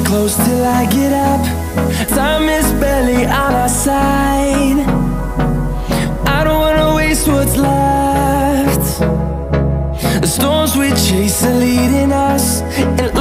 close till I get up. Time is barely on our side. I don't wanna waste what's left. The storms we chase are leading us, and